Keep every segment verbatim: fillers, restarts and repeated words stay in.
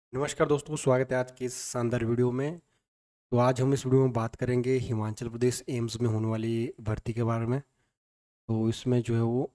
नमस्कार दोस्तों, स्वागत है आज की इस शानदार वीडियो में। तो आज हम इस वीडियो में बात करेंगे हिमाचल प्रदेश एम्स में होने वाली भर्ती के बारे में। तो इसमें जो है वो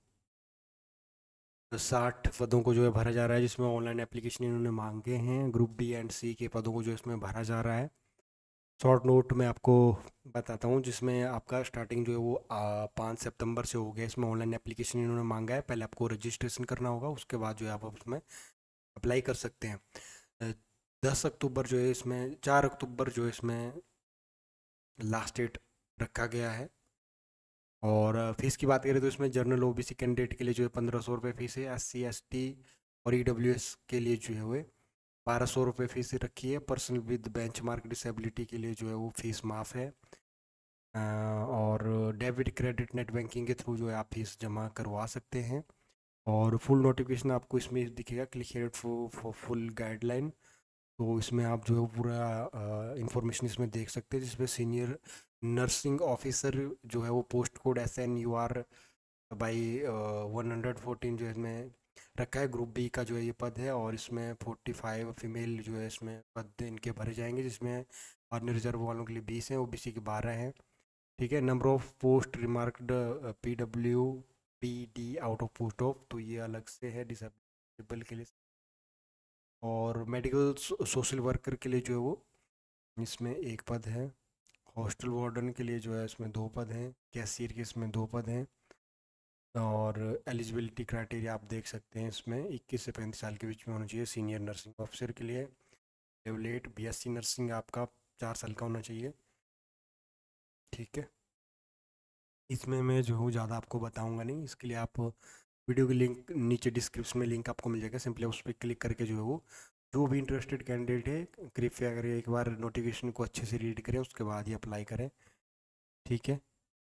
साठ पदों को जो है भरा जा रहा है, जिसमें ऑनलाइन एप्लीकेशन इन्होंने मांगे हैं। ग्रुप डी एंड सी के पदों को जो इसमें भरा जा रहा है। शॉर्ट नोट में आपको बताता हूँ, जिसमें आपका स्टार्टिंग जो है वो पाँच सितंबर से हो गया। इसमें ऑनलाइन एप्लीकेशन इन्होंने मांगा है। पहले आपको रजिस्ट्रेशन करना होगा, उसके बाद जो है आप उसमें अप्लाई कर सकते हैं। दस अक्टूबर जो है इसमें चार अक्टूबर जो है इसमें लास्ट डेट रखा गया है। और फीस की बात करें तो इसमें जनरल ओबीसी कैंडिडेट के लिए जो है पंद्रह सौ रुपये फीस है। एस सी एस टी और ई डब्ल्यू एस के लिए जो है वो बारह सौ रुपये फीस रखी है। Person with benchmark disability के लिए जो है वो फीस माफ़ है। अ, और डेबिट क्रेडिट नेट बैंकिंग के थ्रू जो है आप फीस जमा करवा सकते हैं। और फुल नोटिफिकेशन आपको इसमें दिखेगा, click here for full guideline. तो इसमें आप जो है पूरा इंफॉर्मेशन इसमें देख सकते हैं, जिसमें सीनियर नर्सिंग ऑफिसर जो है वो post code S N U R by one hundred fourteen जो है इसमें रखा है। ग्रुप बी का जो है ये पद है, और इसमें फोर्टी फाइव फीमेल जो है इसमें पद इनके भरे जाएंगे, जिसमें अन्य रिजर्व वालों के लिए बीस हैं, ओबीसी के बारह हैं। ठीक है। Number of post remarked P W P D out of post of, तो ये अलग से है डिसेबल के लिए। और मेडिकल सोशल वर्कर के लिए जो है वो इसमें एक पद है। हॉस्टल वार्डन के लिए जो है इसमें दो पद हैं। कैशियर के इसमें दो पद हैं। और एलिजिबिलिटी क्राइटेरिया आप देख सकते हैं, इसमें इक्कीस से पैंतीस साल के बीच में होना चाहिए। सीनियर नर्सिंग ऑफिसर के लिए लेवल एट बीएससी नर्सिंग आपका चार साल का होना चाहिए। ठीक है। इसमें मैं जो हूँ ज़्यादा आपको बताऊँगा नहीं, इसके लिए आप वीडियो की लिंक नीचे डिस्क्रिप्शन में लिंक आपको मिल जाएगा। सिंपली उस पर क्लिक करके जो है वो जो भी इंटरेस्टेड कैंडिडेट है, कृपया करें एक बार नोटिफिकेशन को अच्छे से रीड करें, उसके बाद ही अप्लाई करें। ठीक है।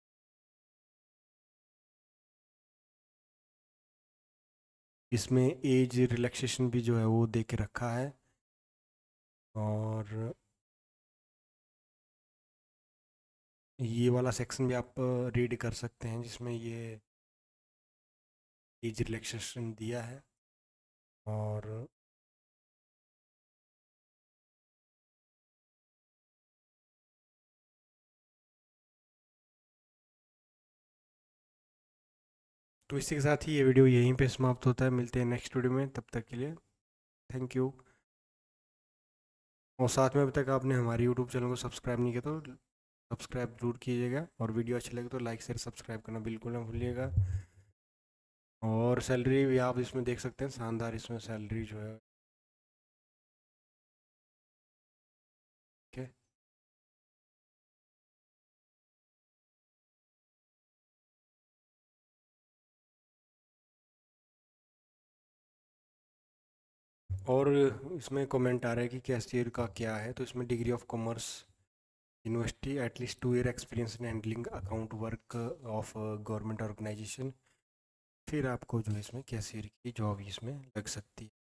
इसमें एज रिलैक्सेशन भी जो है वो दे के रखा है। और ये वाला सेक्शन भी आप रीड कर सकते हैं, जिसमें ये एज रिलैक्सेशन दिया है। और तो इसी के साथ ही ये वीडियो यहीं पे समाप्त होता है। मिलते हैं नेक्स्ट वीडियो में, तब तक के लिए थैंक यू। और साथ में अभी तक आपने हमारे यूट्यूब चैनल को सब्सक्राइब नहीं किया तो सब्सक्राइब जरूर कीजिएगा, और वीडियो अच्छी लगे तो लाइक शेयर सब्सक्राइब करना बिल्कुल ना भूलिएगा। और सैलरी भी आप इसमें देख सकते हैं, शानदार इसमें सैलरी जो है। ठीक है। और इसमें कमेंट आ रहा है कि कैशियर का क्या है, तो इसमें degree of commerce university at least two year experience in handling account work of government organisation. फिर आपको जो है इसमें कैशियर की जॉब इसमें लग सकती है।